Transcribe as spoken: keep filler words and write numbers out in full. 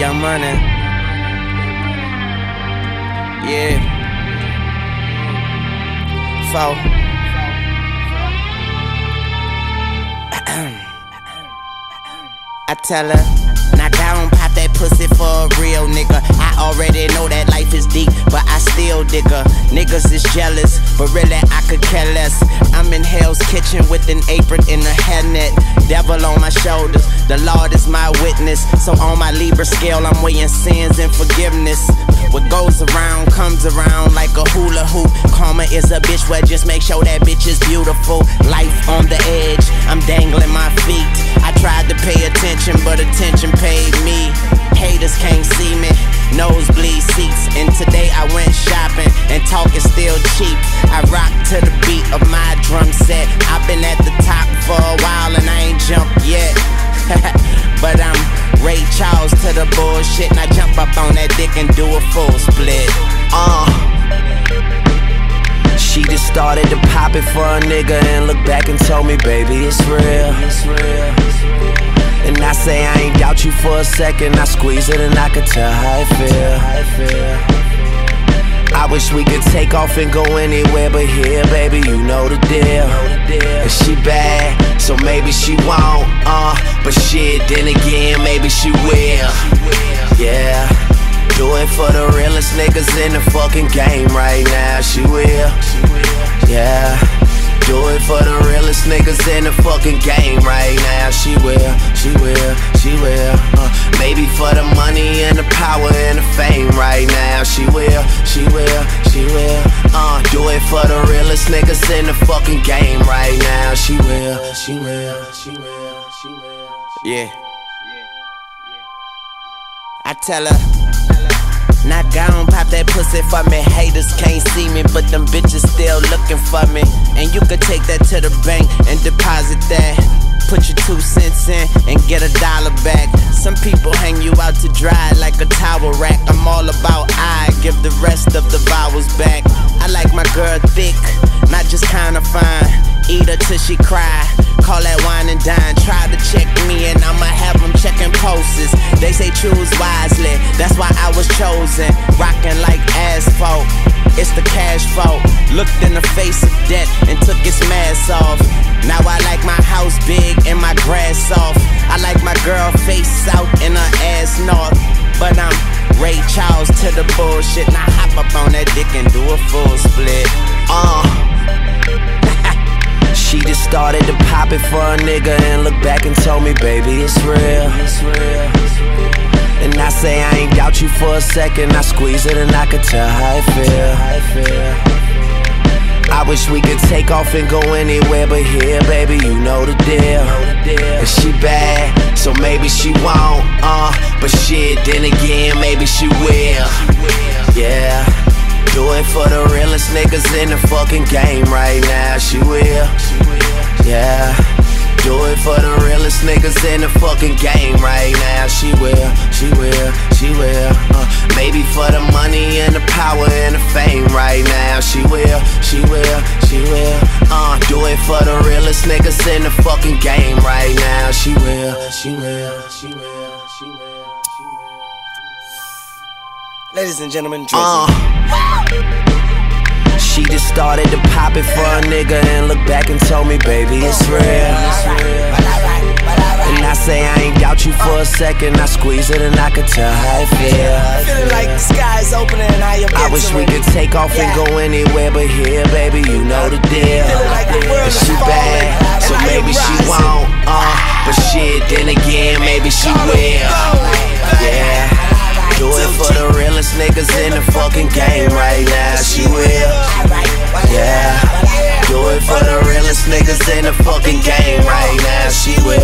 Young Money. Yeah. Four. I tell her, knock down, pop that pussy for a real nigga. I already know that life is deep, but I still dig her. Niggas is jealous, but really I could care less. I'm in Hell's Kitchen with an apron in a hairnet. Devil on my shoulders, the Lord is my witness. So on my Libra scale, I'm weighing sins and forgiveness. What goes around comes around like a hula hoop. Karma is a bitch, well just make sure that bitch is beautiful. Life on the edge, I'm dangling my feet. I tried to pay attention, but attention paid me. Haters can't see me, nosebleed seats. And today I went shopping, and talk is still cheap. I rock to the beat of my drum set. I've been at the top for a while and I ain't jumped yet. But I'm Ray Charles to the bullshit, and I jump up on that dick and do a full split. Uh She just started to pop it for a nigga and looked back and told me, baby, it's real. It's real. And I say I ain't doubt you for a second. I squeeze it and I could tell how it feel. I wish we could take off and go anywhere, but here, baby, you know the deal. And she bad, so maybe she won't, uh but shit, then again, maybe she will. Yeah, do it for the realest niggas in the fucking game right now. She will, yeah. Do it for the realest niggas in the fucking game right now. She will, she will, she will. Uh, maybe for the money and the power and the fame right now. She will, she will, she will. Uh, do it for the realest niggas in the fucking game right now. She will, she will, she will, she will. Yeah. I tell her, knock down, pop that pussy for me. Haters can't see me, but them bitches still looking for me. And you could take that to the bank and deposit that. Put your two cents in and get a dollar back. Some people hang you out to dry like a towel rack. I'm all about I give the rest of the vowels back. I like my girl thick, not just kinda fine. Eat her till she cry, call that wine and dine. Try to check me and I'ma have them checking pulses. They say choose wisely, that's why I was chosen. Rockin' like asphalt, it's the cash fault. Looked in the face of death and took its mask off. Now I like my house big and my grass soft. I like my girl face south and her ass north. But I'm Ray Charles to the bullshit. Now hop up on that dick and do a full split. Uh She just started to pop it for a nigga and looked back and told me, baby, it's real. It's real. And I say I ain't doubt you for a second. I squeeze it and I could tell how it feel. I wish we could take off and go anywhere, but here, baby, you know the deal. And she bad, so maybe she won't, uh but shit, then again, maybe she will. Yeah. Do it for the realest niggas in the fucking game right now. She will, yeah. Do it for the realest niggas in the fucking game right now. She will, she will, she will. Uh, maybe for the money and the power and the fame right now. She will, she will, she will. Uh, do it for the realest niggas in the fucking game right now. She will, she will, she will, she will. Ladies and gentlemen, uh, She just started to pop it for a nigga and looked back and told me, baby, it's real. And I say I ain't doubt you for a second. I squeeze it and I could tell how it feel. Feeling like the sky's opening and I am I wish we could take off and go anywhere, but here, baby, you know the deal. And she bad, so maybe she won't, uh but shit, then again, maybe she will. Yeah. Do it for the realest niggas in the fucking game right now. She will, yeah. Do it for the realest niggas in the fucking game right now. She will,